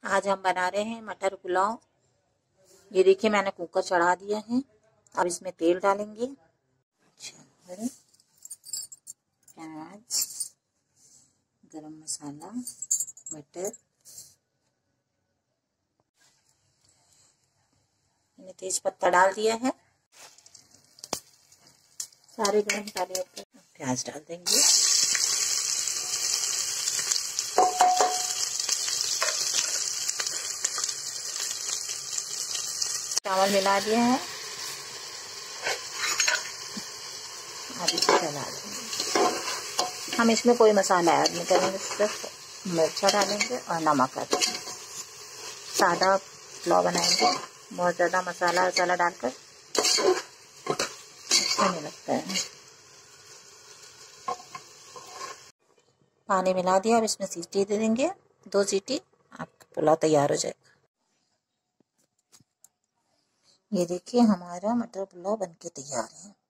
आज हम बना रहे हैं मटर पुलाव। ये देखिए मैंने कुकर चढ़ा दिया है। अब इसमें तेल डालेंगे, प्याज, गरम मसाला, मटर, मैंने तेज पत्ता डाल दिया है। सारे गरम मसाले प्याज डाल देंगे। चावल मिला दिया है, अब इसे चला देंगे। हम इसमें कोई मसाला ऐड नहीं करेंगे, सिर्फ मिर्चा डालेंगे और नमक डालेंगे। सादा पुलाव बनाएंगे, बहुत ज़्यादा मसाला वसाला डालकर अच्छा नहीं लगता है। पानी मिला दिया, अब इसमें सीटी दे देंगे, 2 सीटी, आपका पुलाव तैयार हो जाएगा। ये देखिए हमारा मटर पुलाव बनके तैयार है।